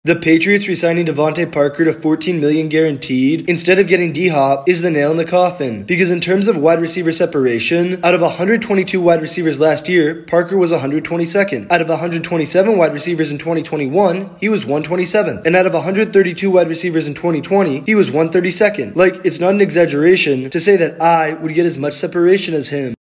The Patriots re-signing DeVante Parker to $14 million guaranteed instead of getting D-Hop is the nail in the coffin, because in terms of wide receiver separation, out of 122 wide receivers last year, Parker was 122nd. Out of 127 wide receivers in 2021, he was 127th. And out of 132 wide receivers in 2020, he was 132nd. Like, it's not an exaggeration to say that I would get as much separation as him.